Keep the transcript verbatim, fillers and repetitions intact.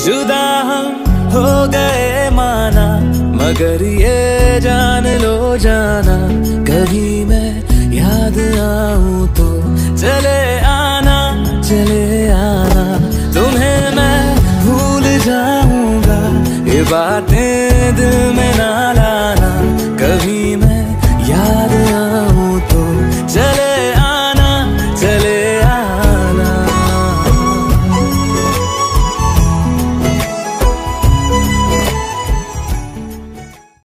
जुदा हम हो गए माना, मगर ये जान लो जाना, कभी मैं याद आऊं तो चले आना, चले आना। तुम्हें मैं भूल जाऊंगा, ये बातें दिल में ना ला